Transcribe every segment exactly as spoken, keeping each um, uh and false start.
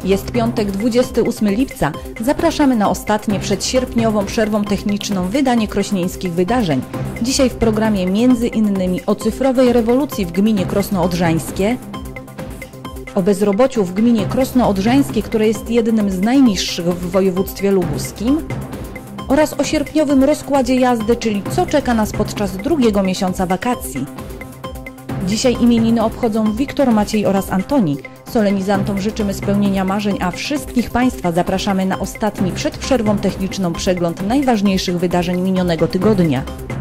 Jest piątek, dwudziestego ósmego lipca. Zapraszamy na ostatnie przed sierpniową przerwą techniczną wydanie krośnieńskich wydarzeń. Dzisiaj w programie między innymi o cyfrowej rewolucji w gminie Krosno-Odrzańskie, o bezrobociu w gminie Krosno-Odrzańskie, które jest jednym z najniższych w województwie lubuskim, oraz o sierpniowym rozkładzie jazdy, czyli co czeka nas podczas drugiego miesiąca wakacji. Dzisiaj imieniny obchodzą Wiktor, Maciej oraz Antoni. Solenizantom życzymy spełnienia marzeń, a wszystkich Państwa zapraszamy na ostatni przed przerwą techniczną przegląd najważniejszych wydarzeń minionego tygodnia.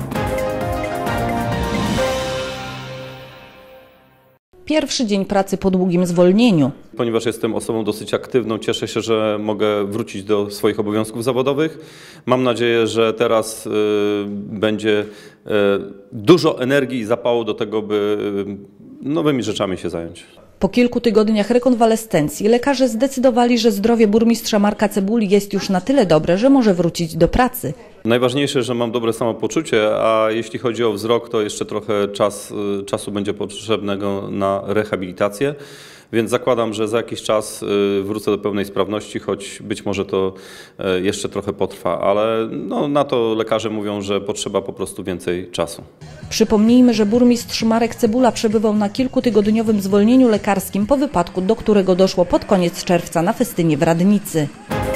Pierwszy dzień pracy po długim zwolnieniu. Ponieważ jestem osobą dosyć aktywną, cieszę się, że mogę wrócić do swoich obowiązków zawodowych. Mam nadzieję, że teraz y, będzie y, dużo energii i zapału do tego, by y, nowymi rzeczami się zająć. Po kilku tygodniach rekonwalescencji lekarze zdecydowali, że zdrowie burmistrza Marka Cebuli jest już na tyle dobre, że może wrócić do pracy. Najważniejsze, że mam dobre samopoczucie, a jeśli chodzi o wzrok, to jeszcze trochę czas, czasu będzie potrzebnego na rehabilitację. Więc zakładam, że za jakiś czas wrócę do pełnej sprawności, choć być może to jeszcze trochę potrwa, ale no, na to lekarze mówią, że potrzeba po prostu więcej czasu. Przypomnijmy, że burmistrz Marek Cebula przebywał na kilkutygodniowym zwolnieniu lekarskim po wypadku, do którego doszło pod koniec czerwca na festynie w Radnicy.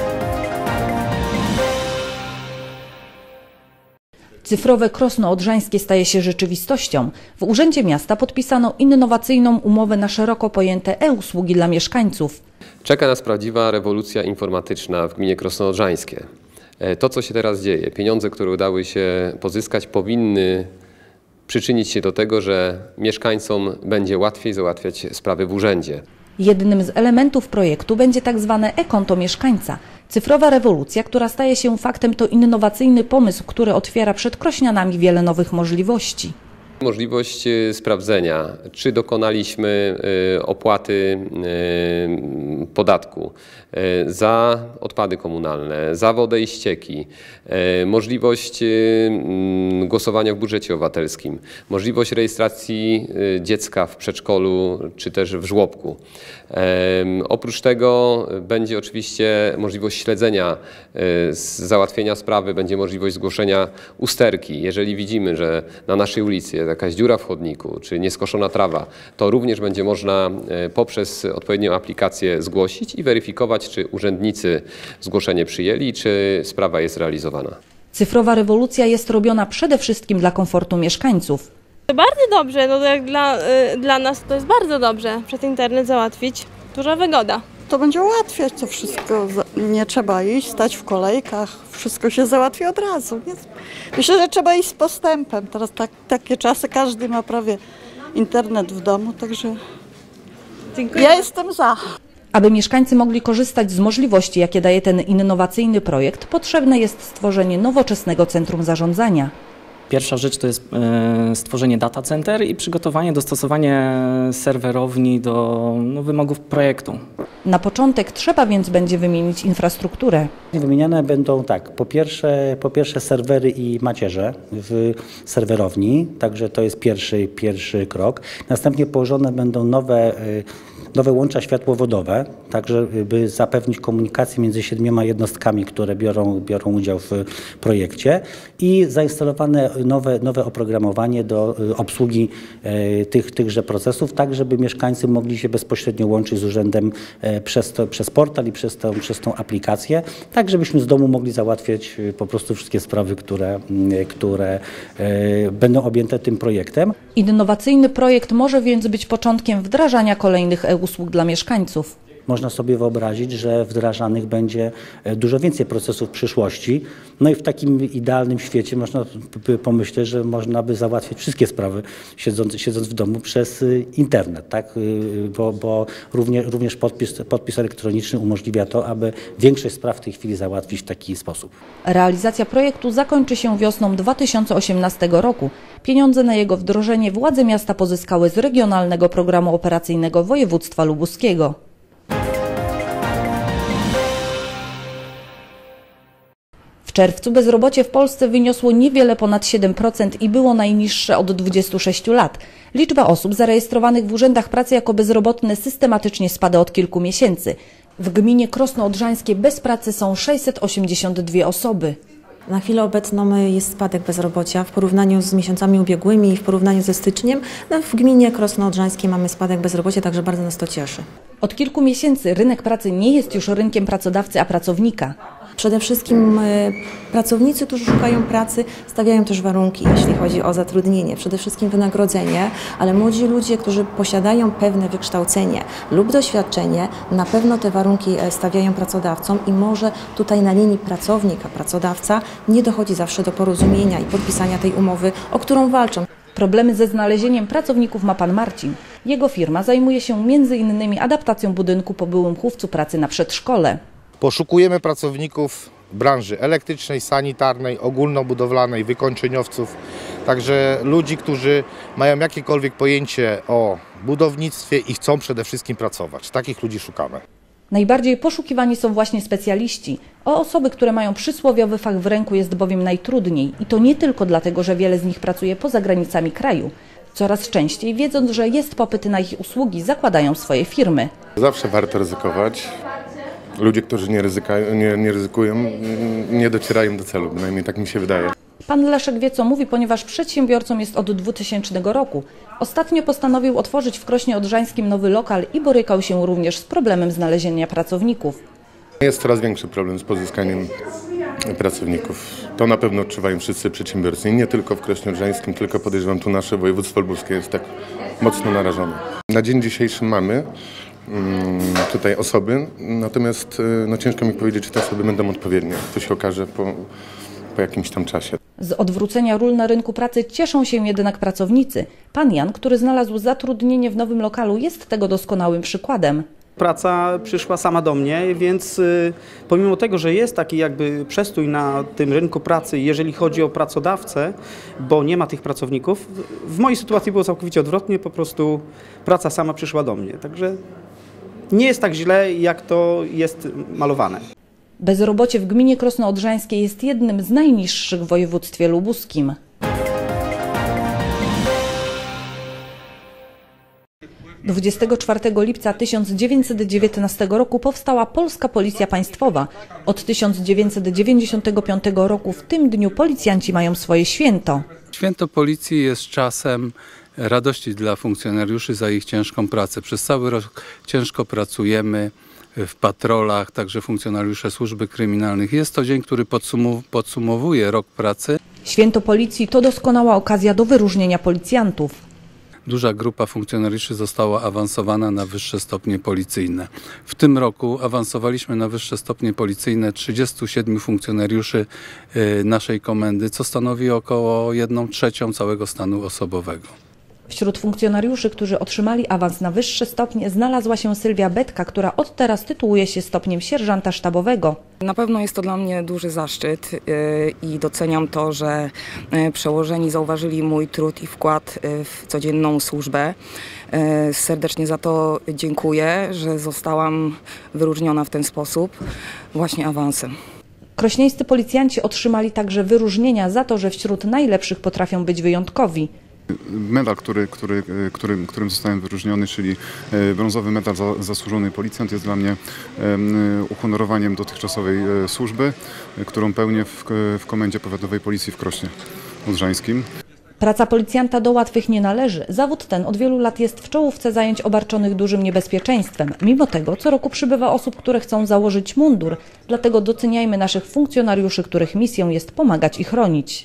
Cyfrowe Krosno-Odrzańskie staje się rzeczywistością. W Urzędzie Miasta podpisano innowacyjną umowę na szeroko pojęte e-usługi dla mieszkańców. Czeka nas prawdziwa rewolucja informatyczna w gminie Krosno-Odrzańskie. To, co się teraz dzieje, pieniądze, które udały się pozyskać, powinny przyczynić się do tego, że mieszkańcom będzie łatwiej załatwiać sprawy w urzędzie. Jednym z elementów projektu będzie tak zwane e-konto mieszkańca. Cyfrowa rewolucja, która staje się faktem, to innowacyjny pomysł, który otwiera przed krośnianami wiele nowych możliwości. Możliwość sprawdzenia, czy dokonaliśmy opłaty podatku za odpady komunalne, za wodę i ścieki, możliwość głosowania w budżecie obywatelskim, możliwość rejestracji dziecka w przedszkolu czy też w żłobku. Oprócz tego będzie oczywiście możliwość śledzenia załatwienia sprawy, będzie możliwość zgłoszenia usterki. Jeżeli widzimy, że na naszej ulicy jest jakaś dziura w chodniku czy nieskoszona trawa, to również będzie można poprzez odpowiednią aplikację zgłosić i weryfikować, czy urzędnicy zgłoszenie przyjęli, czy sprawa jest realizowana. Cyfrowa rewolucja jest robiona przede wszystkim dla komfortu mieszkańców. Bardzo dobrze, no jak dla, y, dla nas to jest bardzo dobrze przez internet załatwić. Duża wygoda. To będzie ułatwiać to wszystko, nie trzeba iść, stać w kolejkach, wszystko się załatwi od razu. Myślę, że trzeba iść z postępem. Teraz tak, takie czasy, każdy ma prawie internet w domu, także dziękuję. Ja jestem za. Aby mieszkańcy mogli korzystać z możliwości, jakie daje ten innowacyjny projekt, potrzebne jest stworzenie nowoczesnego centrum zarządzania. Pierwsza rzecz to jest stworzenie data center i przygotowanie, dostosowanie serwerowni do no, wymogów projektu. Na początek trzeba więc będzie wymienić infrastrukturę. Wymieniane będą tak, po pierwsze, po pierwsze serwery i macierze w serwerowni, także to jest pierwszy, pierwszy krok. Następnie położone będą nowe, nowe łącza światłowodowe, tak żeby zapewnić komunikację między siedmioma jednostkami, które biorą, biorą udział w projekcie i zainstalowane nowe, nowe oprogramowanie do obsługi tych, tychże procesów, tak żeby mieszkańcy mogli się bezpośrednio łączyć z urzędem przez, to, przez portal i przez tą, przez tą aplikację, tak żebyśmy z domu mogli załatwiać po prostu wszystkie sprawy, które, które będą objęte tym projektem. Innowacyjny projekt może więc być początkiem wdrażania kolejnych e-usług dla mieszkańców. Można sobie wyobrazić, że wdrażanych będzie dużo więcej procesów w przyszłości. No i w takim idealnym świecie można by pomyśleć, że można by załatwiać wszystkie sprawy siedząc, siedząc w domu przez internet, tak? Bo, bo również, również podpis, podpis elektroniczny umożliwia to, aby większość spraw w tej chwili załatwić w taki sposób. Realizacja projektu zakończy się wiosną dwa tysiące osiemnastego roku. Pieniądze na jego wdrożenie władze miasta pozyskały z Regionalnego Programu Operacyjnego Województwa Lubuskiego. W czerwcu bezrobocie w Polsce wyniosło niewiele ponad siedem procent i było najniższe od dwudziestu sześciu lat. Liczba osób zarejestrowanych w urzędach pracy jako bezrobotne systematycznie spada od kilku miesięcy. W gminie Krosno Odrzańskie bez pracy są sześćset osiemdziesiąt dwie osoby. Na chwilę obecną jest spadek bezrobocia w porównaniu z miesiącami ubiegłymi i w porównaniu ze styczniem. No w gminie Krosno Odrzańskie mamy spadek bezrobocia, także bardzo nas to cieszy. Od kilku miesięcy rynek pracy nie jest już rynkiem pracodawcy, a pracownika. Przede wszystkim y, pracownicy, którzy szukają pracy, stawiają też warunki, jeśli chodzi o zatrudnienie. Przede wszystkim wynagrodzenie, ale młodzi ludzie, którzy posiadają pewne wykształcenie lub doświadczenie, na pewno te warunki stawiają pracodawcom i może tutaj na linii pracownik a pracodawca nie dochodzi zawsze do porozumienia i podpisania tej umowy, o którą walczą. Problemy ze znalezieniem pracowników ma pan Marcin. Jego firma zajmuje się między innymi adaptacją budynku po byłym chówcu pracy na przedszkole. Poszukujemy pracowników branży elektrycznej, sanitarnej, ogólnobudowlanej, wykończeniowców, także ludzi, którzy mają jakiekolwiek pojęcie o budownictwie i chcą przede wszystkim pracować. Takich ludzi szukamy. Najbardziej poszukiwani są właśnie specjaliści. O osoby, które mają przysłowiowy fach w ręku, jest bowiem najtrudniej. I to nie tylko dlatego, że wiele z nich pracuje poza granicami kraju. Coraz częściej, wiedząc, że jest popyt na ich usługi, zakładają swoje firmy. Zawsze warto ryzykować. Ludzie, którzy nie, ryzykają, nie, nie ryzykują, nie docierają do celu, bynajmniej tak mi się wydaje. Pan Leszek wie, co mówi, ponieważ przedsiębiorcą jest od dwutysięcznego roku. Ostatnio postanowił otworzyć w Krośnie Odrzańskim nowy lokal i borykał się również z problemem znalezienia pracowników. Jest coraz większy problem z pozyskaniem pracowników. To na pewno odczuwają wszyscy przedsiębiorcy. I nie tylko w Krośnie Odrzańskim, tylko podejrzewam, tu nasze województwo lubuskie jest tak mocno narażone. Na dzień dzisiejszy mamy tutaj osoby, natomiast no, ciężko mi powiedzieć, czy te osoby będą odpowiednie. To się okaże po, po jakimś tam czasie. Z odwrócenia ról na rynku pracy cieszą się jednak pracownicy. Pan Jan, który znalazł zatrudnienie w nowym lokalu, jest tego doskonałym przykładem. Praca przyszła sama do mnie, więc y, pomimo tego, że jest taki jakby przestój na tym rynku pracy, jeżeli chodzi o pracodawcę, bo nie ma tych pracowników, w mojej sytuacji było całkowicie odwrotnie, po prostu praca sama przyszła do mnie. Także nie jest tak źle, jak to jest malowane. Bezrobocie w gminie Krosno Odrzańskie jest jednym z najniższych w województwie lubuskim. dwudziestego czwartego lipca tysiąc dziewięćset dziewiętnastego roku powstała Polska Policja Państwowa. Od tysiąc dziewięćset dziewięćdziesiątego piątego roku w tym dniu policjanci mają swoje święto. Święto Policji jest czasem radości dla funkcjonariuszy za ich ciężką pracę. Przez cały rok ciężko pracujemy w patrolach, także funkcjonariusze służby kryminalnych. Jest to dzień, który podsumowuje rok pracy. Święto Policji to doskonała okazja do wyróżnienia policjantów. Duża grupa funkcjonariuszy została awansowana na wyższe stopnie policyjne. W tym roku awansowaliśmy na wyższe stopnie policyjne trzydziestu siedmiu funkcjonariuszy naszej komendy, co stanowi około jedną trzecią całego stanu osobowego. Wśród funkcjonariuszy, którzy otrzymali awans na wyższe stopnie, znalazła się Sylwia Betka, która od teraz tytułuje się stopniem sierżanta sztabowego. Na pewno jest to dla mnie duży zaszczyt i doceniam to, że przełożeni zauważyli mój trud i wkład w codzienną służbę. Serdecznie za to dziękuję, że zostałam wyróżniona w ten sposób właśnie awansem. Krośnieńscy policjanci otrzymali także wyróżnienia za to, że wśród najlepszych potrafią być wyjątkowi. Medal, który, który, którym, którym zostałem wyróżniony, czyli brązowy medal za zasłużony policjant, jest dla mnie uhonorowaniem dotychczasowej służby, którą pełnię w, w Komendzie Powiatowej Policji w Krośnie Odrzańskim. Praca policjanta do łatwych nie należy. Zawód ten od wielu lat jest w czołówce zajęć obarczonych dużym niebezpieczeństwem. Mimo tego co roku przybywa osób, które chcą założyć mundur. Dlatego doceniajmy naszych funkcjonariuszy, których misją jest pomagać i chronić.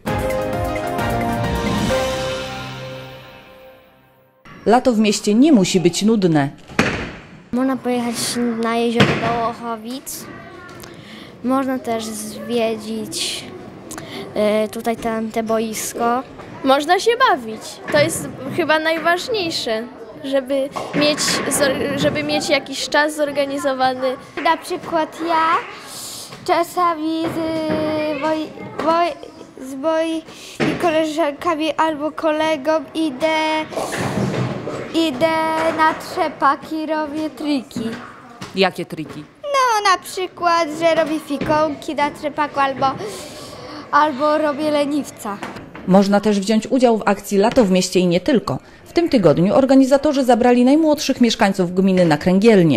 Lato w mieście nie musi być nudne. Można pojechać na jezioro do Ochowic. Można też zwiedzić y, tutaj tam te boisko. Można się bawić. To jest chyba najważniejsze, żeby mieć, żeby mieć jakiś czas zorganizowany. Na przykład ja czasami z, boj, boj, z moimi koleżankami albo kolegą idę Idę na trzepak i robię triki. Jakie triki? No na przykład, że robię fikołki na trzepaku albo, albo robię leniwca. Można też wziąć udział w akcji Lato w mieście i nie tylko. W tym tygodniu organizatorzy zabrali najmłodszych mieszkańców gminy na kręgielnię.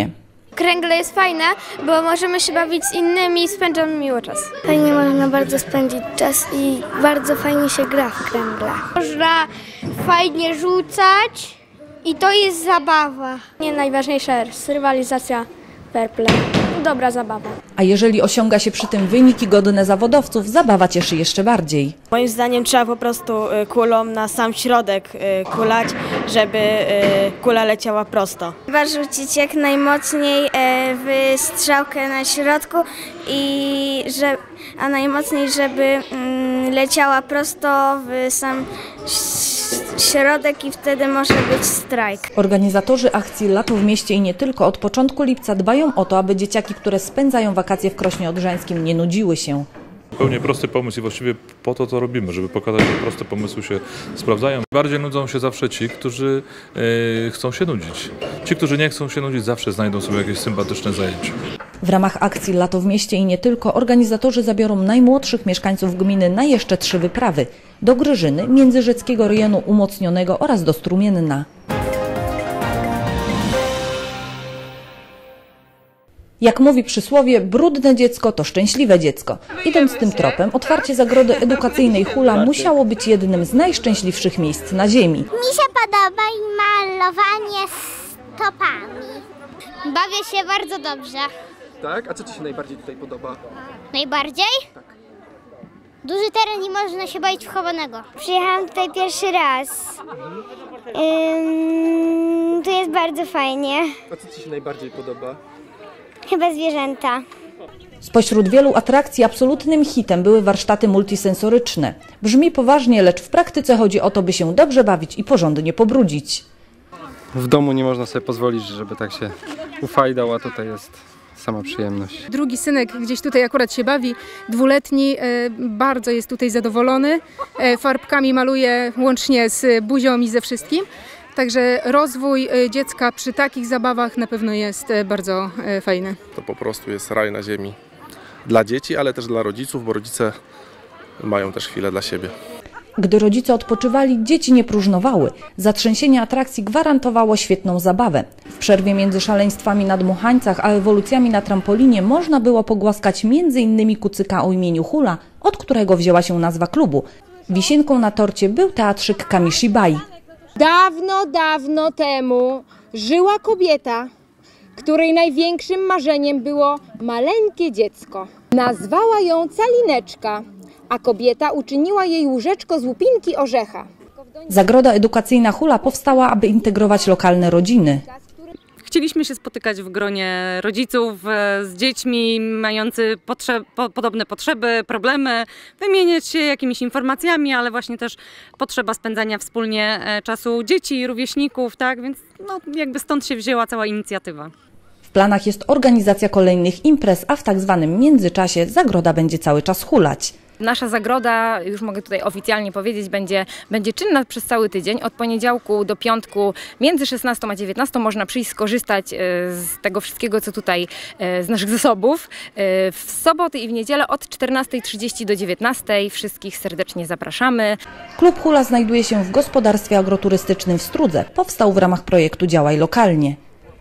Kręgle jest fajne, bo możemy się bawić z innymi i spędzamy miło czas. Fajnie można bardzo spędzić czas i bardzo fajnie się gra w kręgle. Można fajnie rzucać i to jest zabawa. Nie najważniejsza jest rywalizacja fair play. Dobra zabawa. A jeżeli osiąga się przy tym wyniki godne zawodowców, zabawa cieszy jeszcze bardziej. Moim zdaniem trzeba po prostu kulą na sam środek kulać, żeby kula leciała prosto. Trzeba rzucić jak najmocniej w strzałkę na środku, i że, a najmocniej, żeby leciała prosto w sam środek i wtedy może być strajk. Organizatorzy akcji Lato w mieście i nie tylko od początku lipca dbają o to, aby dzieciaki, które spędzają wakacje w Krośnie Odrzańskim, nie nudziły się. Zupełnie prosty pomysł i właściwie po to to robimy, żeby pokazać, że proste pomysły się sprawdzają. Bardziej nudzą się zawsze ci, którzy yy, chcą się nudzić. Ci, którzy nie chcą się nudzić, zawsze znajdą sobie jakieś sympatyczne zajęcie. W ramach akcji Lato w mieście i nie tylko organizatorzy zabiorą najmłodszych mieszkańców gminy na jeszcze trzy wyprawy. Do Gryżyny, Międzyrzeckiego Rejonu Umocnionego oraz do Strumienna. Jak mówi przysłowie, brudne dziecko to szczęśliwe dziecko. Idąc tym tropem, otwarcie zagrody edukacyjnej Hula musiało być jednym z najszczęśliwszych miejsc na ziemi. Mi się podoba i malowanie stopami. Bawię się bardzo dobrze. Tak? A co Ci się najbardziej tutaj podoba? Najbardziej? Tak. Duży teren i można się bawić w chowanego. Przyjechałam tutaj pierwszy raz. Ym, tu jest bardzo fajnie. A co Ci się najbardziej podoba? Chyba zwierzęta. Spośród wielu atrakcji absolutnym hitem były warsztaty multisensoryczne. Brzmi poważnie, lecz w praktyce chodzi o to, by się dobrze bawić i porządnie pobrudzić. W domu nie można sobie pozwolić, żeby tak się ufajdał, a tutaj jest sama przyjemność. Drugi synek gdzieś tutaj akurat się bawi, dwuletni, bardzo jest tutaj zadowolony. Farbkami maluje łącznie z buzią i ze wszystkim. Także rozwój dziecka przy takich zabawach na pewno jest bardzo fajny. To po prostu jest raj na ziemi dla dzieci, ale też dla rodziców, bo rodzice mają też chwilę dla siebie. Gdy rodzice odpoczywali, dzieci nie próżnowały. Zatrzęsienie atrakcji gwarantowało świetną zabawę. W przerwie między szaleństwami na dmuchańcach a ewolucjami na trampolinie można było pogłaskać między innymi kucyka o imieniu Hula, od którego wzięła się nazwa klubu. Wisienką na torcie był teatrzyk Kamishibai. Dawno, dawno temu żyła kobieta, której największym marzeniem było maleńkie dziecko. Nazwała ją Calineczka, a kobieta uczyniła jej łóżeczko z łupinki orzecha. Zagroda edukacyjna Hula powstała, aby integrować lokalne rodziny. Chcieliśmy się spotykać w gronie rodziców z dziećmi mający potrze- po, podobne potrzeby, problemy, wymieniać się jakimiś informacjami, ale właśnie też potrzeba spędzania wspólnie czasu dzieci, rówieśników, tak? Więc no, jakby stąd się wzięła cała inicjatywa. W planach jest organizacja kolejnych imprez, a w tak zwanym międzyczasie zagroda będzie cały czas hulać. Nasza zagroda, już mogę tutaj oficjalnie powiedzieć, będzie, będzie czynna przez cały tydzień. Od poniedziałku do piątku między szesnastą a dziewiętnastą można przyjść skorzystać z tego wszystkiego, co tutaj, z naszych zasobów. W soboty i w niedzielę od czternastej trzydzieści do dziewiętnastej wszystkich serdecznie zapraszamy. Klub Hula znajduje się w gospodarstwie agroturystycznym w Strudze. Powstał w ramach projektu Działaj Lokalnie.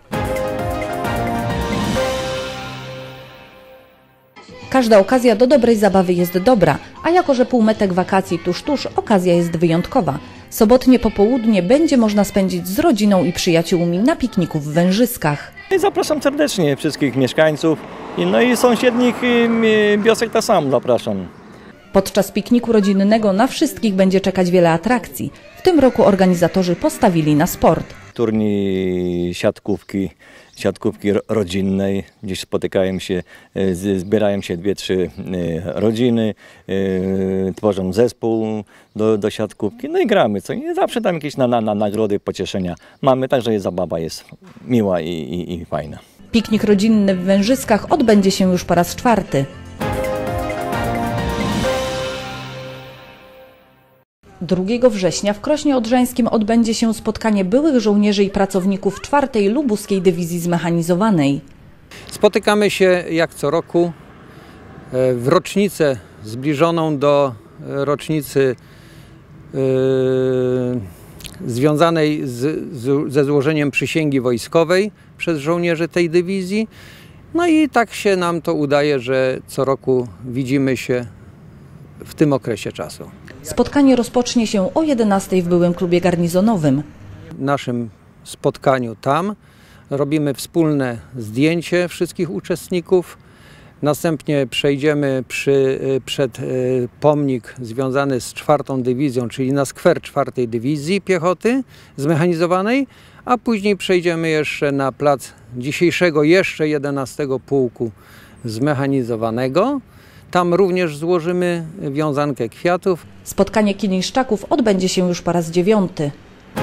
Każda okazja do dobrej zabawy jest dobra, a jako że półmetek wakacji tuż tuż, okazja jest wyjątkowa. Sobotnie popołudnie będzie można spędzić z rodziną i przyjaciółmi na pikniku w Wężyskach. Zapraszam serdecznie wszystkich mieszkańców, no i sąsiednich wiosek tak samo zapraszam. Podczas pikniku rodzinnego na wszystkich będzie czekać wiele atrakcji. W tym roku organizatorzy postawili na sport. Turniej siatkówki, siatkówki rodzinnej, gdzieś spotykają się, zbierają się dwie, trzy rodziny, tworzą zespół do, do siatkówki, no i gramy co. I zawsze tam jakieś na, na, na nagrody, pocieszenia mamy, także zabawa jest miła i, i, i fajna. Piknik rodzinny w Wężyskach odbędzie się już po raz czwarty. drugiego września w Krośnie Odrzańskim odbędzie się spotkanie byłych żołnierzy i pracowników czwartej Lubuskiej Dywizji Zmechanizowanej. Spotykamy się jak co roku w rocznicę zbliżoną do rocznicy związanej z, z, ze złożeniem przysięgi wojskowej przez żołnierzy tej dywizji. No i tak się nam to udaje, że co roku widzimy się w tym okresie czasu. Spotkanie rozpocznie się o jedenastej w byłym klubie garnizonowym. W naszym spotkaniu tam robimy wspólne zdjęcie wszystkich uczestników. Następnie przejdziemy przy, przed pomnik związany z czwartą dywizją, czyli na skwer czwartej dywizji piechoty zmechanizowanej, a później przejdziemy jeszcze na plac dzisiejszego jeszcze jedenastego Pułku Zmechanizowanego. Tam również złożymy wiązankę kwiatów. Spotkanie Kilińszczaków odbędzie się już po raz dziewiąty.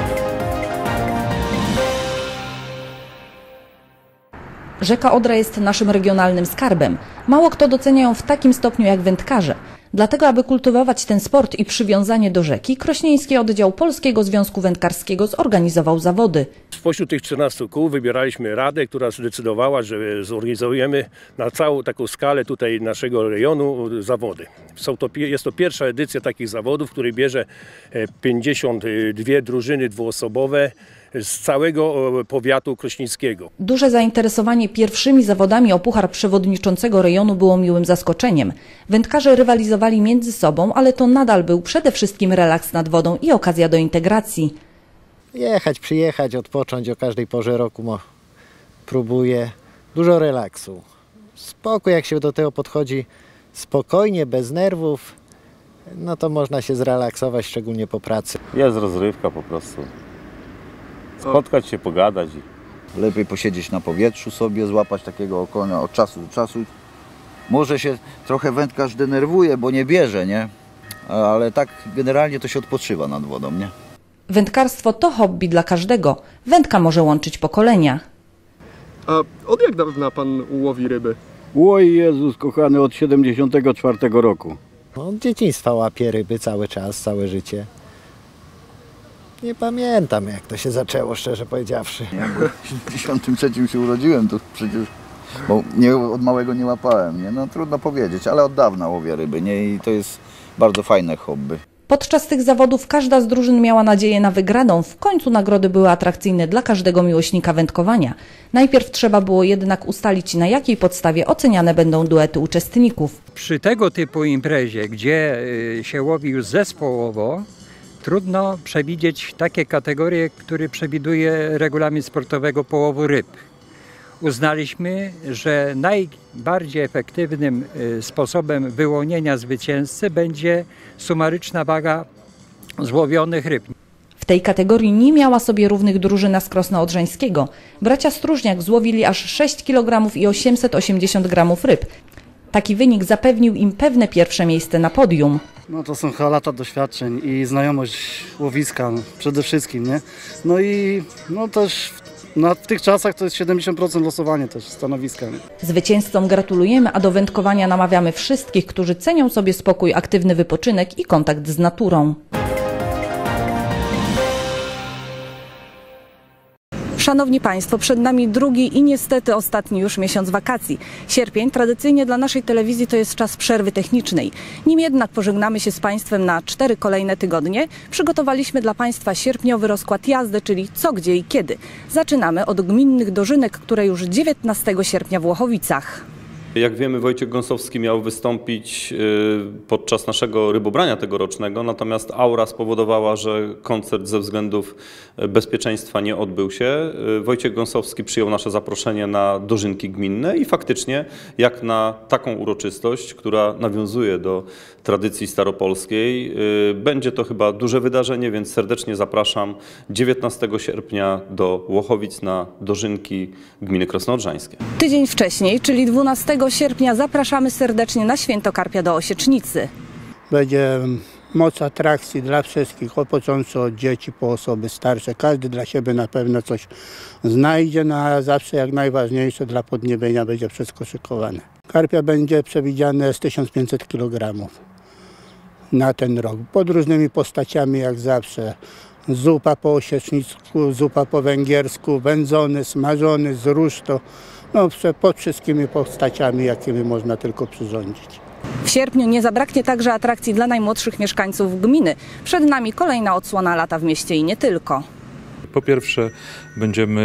Rzeka Odra jest naszym regionalnym skarbem. Mało kto docenia ją w takim stopniu jak wędkarze. Dlatego, aby kultywować ten sport i przywiązanie do rzeki, Krośnieński Oddział Polskiego Związku Wędkarskiego zorganizował zawody. Spośród tych trzynastu kół wybieraliśmy radę, która zdecydowała, że zorganizujemy na całą taką skalę tutaj naszego rejonu zawody. Są to, jest to pierwsza edycja takich zawodów, w której bierze pięćdziesiąt dwie drużyny dwuosobowe z całego powiatu krośnieńskiego. Duże zainteresowanie pierwszymi zawodami o puchar przewodniczącego rejonu było miłym zaskoczeniem. Wędkarze rywalizowali między sobą, ale to nadal był przede wszystkim relaks nad wodą i okazja do integracji. Jechać, przyjechać, odpocząć o każdej porze roku mo, próbuję. Dużo relaksu. Spokój, jak się do tego podchodzi spokojnie, bez nerwów, no to można się zrelaksować, szczególnie po pracy. Jest rozrywka po prostu. Spotkać się, pogadać. Lepiej posiedzieć na powietrzu sobie, złapać takiego okonia od czasu do czasu. Może się trochę wędkarz denerwuje, bo nie bierze, nie? Ale tak generalnie to się odpoczywa nad wodą, nie? Wędkarstwo to hobby dla każdego. Wędka może łączyć pokolenia. A od jak dawna pan łowi ryby? Oj Jezus kochany, od siedemdziesiątego czwartego roku. Od dzieciństwa łapię ryby cały czas, całe życie. Nie pamiętam, jak to się zaczęło, szczerze powiedziawszy. Ja w siedemdziesiątym trzecim się urodziłem, to przecież, bo nie, od małego nie łapałem, nie? No trudno powiedzieć, ale od dawna łowię ryby, nie? I to jest bardzo fajne hobby. Podczas tych zawodów każda z drużyn miała nadzieję na wygraną. W końcu nagrody były atrakcyjne dla każdego miłośnika wędkowania. Najpierw trzeba było jednak ustalić, na jakiej podstawie oceniane będą duety uczestników. Przy tego typu imprezie, gdzie się łowi już zespołowo, trudno przewidzieć takie kategorie, które przewiduje regulamin sportowego połowu ryb. Uznaliśmy, że najbardziej efektywnym sposobem wyłonienia zwycięzcy będzie sumaryczna waga złowionych ryb. W tej kategorii nie miała sobie równych drużyna z Krosna Odrzańskiego. Bracia Stróżniak złowili aż sześć kilogramów i osiemset osiemdziesiąt gramów ryb. Taki wynik zapewnił im pewne pierwsze miejsce na podium. No to są chyba lata doświadczeń i znajomość łowiska przede wszystkim, nie? No i no też no, w tych czasach to jest siedemdziesiąt procent losowanie też stanowiska. Nie? Zwycięzcom gratulujemy, a do wędkowania namawiamy wszystkich, którzy cenią sobie spokój, aktywny wypoczynek i kontakt z naturą. Szanowni Państwo, przed nami drugi i niestety ostatni już miesiąc wakacji. Sierpień tradycyjnie dla naszej telewizji to jest czas przerwy technicznej. Nim jednak pożegnamy się z Państwem na cztery kolejne tygodnie, przygotowaliśmy dla Państwa sierpniowy rozkład jazdy, czyli co, gdzie i kiedy. Zaczynamy od gminnych dożynek, które już dziewiętnastego sierpnia w Łochowicach. Jak wiemy, Wojciech Gąsowski miał wystąpić podczas naszego rybobrania tegorocznego, natomiast aura spowodowała, że koncert ze względów bezpieczeństwa nie odbył się. Wojciech Gąsowski przyjął nasze zaproszenie na dożynki gminne i faktycznie jak na taką uroczystość, która nawiązuje do tradycji staropolskiej, będzie to chyba duże wydarzenie, więc serdecznie zapraszam dziewiętnastego sierpnia do Łochowic na dożynki gminy Krosno-Odrzańskie. Tydzień wcześniej, czyli dwunastego sierpnia, zapraszamy serdecznie na Święto Karpia do Osiecznicy. Będzie moc atrakcji dla wszystkich, począwszy od dzieci po osoby starsze. Każdy dla siebie na pewno coś znajdzie, no a zawsze jak najważniejsze dla podniebienia będzie wszystko szykowane. Karpia będzie przewidziane z tysiąc pięćset kilogramów na ten rok. Pod różnymi postaciami jak zawsze. Zupa po osiecznicku, zupa po węgiersku, wędzony, smażony, z rusztu. No, pod wszystkimi postaciami, jakimi można tylko przyrządzić. W sierpniu nie zabraknie także atrakcji dla najmłodszych mieszkańców gminy. Przed nami kolejna odsłona lata w mieście i nie tylko. Po pierwsze będziemy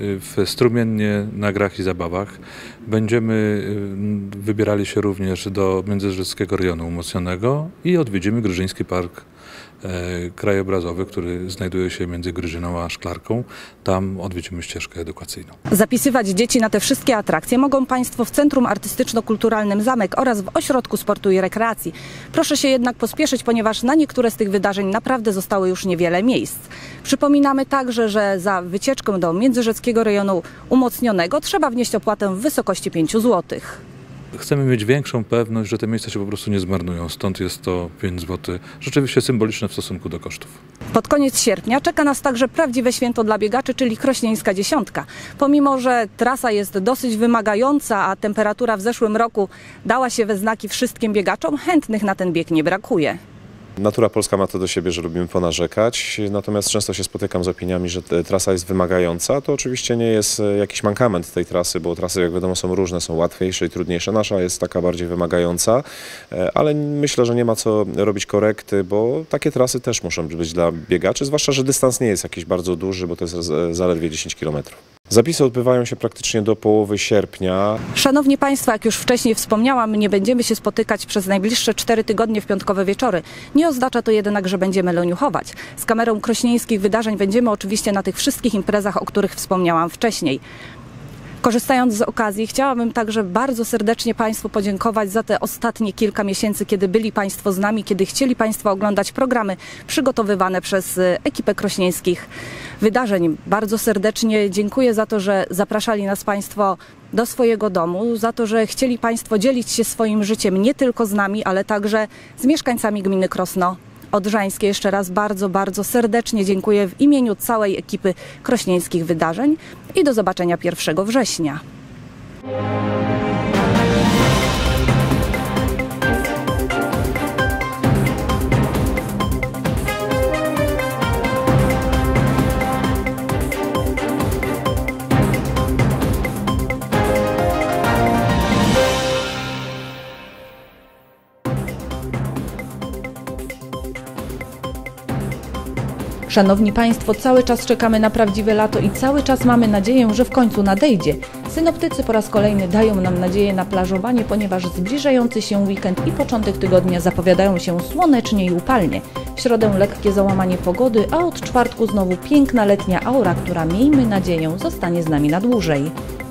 w strumiennie na grach i zabawach. Będziemy wybierali się również do Międzyrzeckiego Rejonu Umocnionego i odwiedzimy Gryżyński Park krajobrazowy, który znajduje się między Gryżyną a Szklarką. Tam odwiedzimy ścieżkę edukacyjną. Zapisywać dzieci na te wszystkie atrakcje mogą Państwo w Centrum Artystyczno-Kulturalnym Zamek oraz w Ośrodku Sportu i Rekreacji. Proszę się jednak pospieszyć, ponieważ na niektóre z tych wydarzeń naprawdę zostało już niewiele miejsc. Przypominamy także, że za wycieczkę do Międzyrzeckiego Rejonu Umocnionego trzeba wnieść opłatę w wysokości pięciu złotych. Chcemy mieć większą pewność, że te miejsca się po prostu nie zmarnują, stąd jest to pięć złotych, rzeczywiście symboliczne w stosunku do kosztów. Pod koniec sierpnia czeka nas także prawdziwe święto dla biegaczy, czyli Krośnieńska Dziesiątka. Pomimo że trasa jest dosyć wymagająca, a temperatura w zeszłym roku dała się we znaki wszystkim biegaczom, chętnych na ten bieg nie brakuje. Natura polska ma to do siebie, że lubimy ponarzekać, natomiast często się spotykam z opiniami, że trasa jest wymagająca. To oczywiście nie jest jakiś mankament tej trasy, bo trasy, jak wiadomo, są różne, są łatwiejsze i trudniejsze. Nasza jest taka bardziej wymagająca, ale myślę, że nie ma co robić korekty, bo takie trasy też muszą być dla biegaczy, zwłaszcza że dystans nie jest jakiś bardzo duży, bo to jest zaledwie dziesięć kilometrów. Zapisy odbywają się praktycznie do połowy sierpnia. Szanowni Państwo, jak już wcześniej wspomniałam, nie będziemy się spotykać przez najbliższe cztery tygodnie w piątkowe wieczory. Nie oznacza to jednak, że będziemy leniuchować. Z kamerą krośnieńskich wydarzeń będziemy oczywiście na tych wszystkich imprezach, o których wspomniałam wcześniej. Korzystając z okazji, chciałabym także bardzo serdecznie Państwu podziękować za te ostatnie kilka miesięcy, kiedy byli Państwo z nami, kiedy chcieli Państwo oglądać programy przygotowywane przez ekipę krośnieńskich wydarzeń. Bardzo serdecznie dziękuję za to, że zapraszali nas Państwo do swojego domu, za to, że chcieli Państwo dzielić się swoim życiem nie tylko z nami, ale także z mieszkańcami gminy Krosno Odrzańskie. Jeszcze raz bardzo, bardzo serdecznie dziękuję w imieniu całej ekipy krośnieńskich wydarzeń i do zobaczenia pierwszego września. Szanowni Państwo, cały czas czekamy na prawdziwe lato i cały czas mamy nadzieję, że w końcu nadejdzie. Synoptycy po raz kolejny dają nam nadzieję na plażowanie, ponieważ zbliżający się weekend i początek tygodnia zapowiadają się słonecznie i upalnie. W środę lekkie załamanie pogody, a od czwartku znowu piękna letnia aura, która miejmy nadzieję zostanie z nami na dłużej.